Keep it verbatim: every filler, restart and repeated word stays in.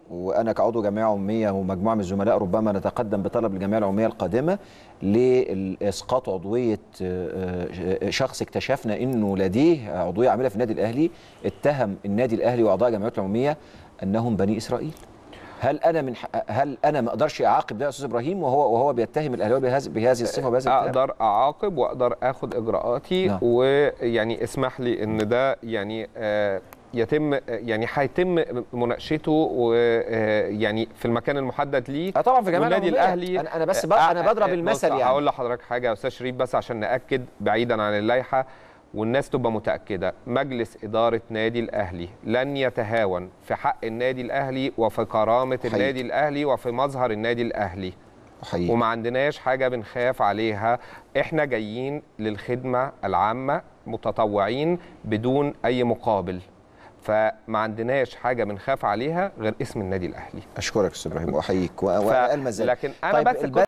وانا كعضو جمعيه عموميه ومجموعه من الزملاء ربما نتقدم بطلب للجمعيه العموميه القادمه لاسقاط عضويه شخص اكتشفنا انه لديه عضويه عامله في النادي الاهلي، اتهم النادي الاهلي واعضاء جمعيته العموميه انهم بني اسرائيل. هل انا من هل انا ما اقدرش اعاقب ده يا استاذ ابراهيم وهو وهو بيتهم الاهلاويه بهذه بهذه الصفه وبهذا الاتهام؟ اقدر اعاقب واقدر اخد اجراءاتي. نعم. ويعني اسمح لي ان ده يعني آه يتم يعني هيتم مناقشته ويعني في المكان المحدد ليه. اه طبعا في جميع النادي الاهلي. انا بس بقى انا بضرب المثل. يعني هقول لحضرتك حاجه يا استاذ شريف بس عشان ناكد بعيدا عن اللائحه والناس تبقى متاكده، مجلس اداره نادي الاهلي لن يتهاون في حق النادي الاهلي وفي كرامه حقيقي. النادي الاهلي وفي مظهر النادي الاهلي حقيقي. وما عندناش حاجه بنخاف عليها، احنا جايين للخدمه العامه متطوعين بدون اي مقابل، فما عندناش حاجه بنخاف عليها غير اسم النادي الاهلي. اشكرك استاذ ابراهيم واحييك واقل مزاج. لكن انا طيب بس